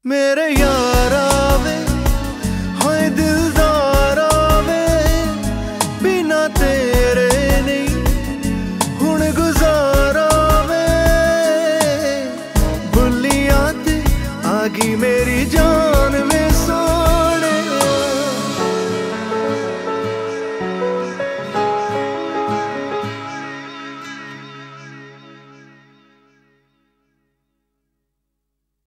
मेरे यारा वे होए दिलदारा वे बिना तेरे नहीं हुण गुजारा वे भुलिया ते आ गई मेरी जान।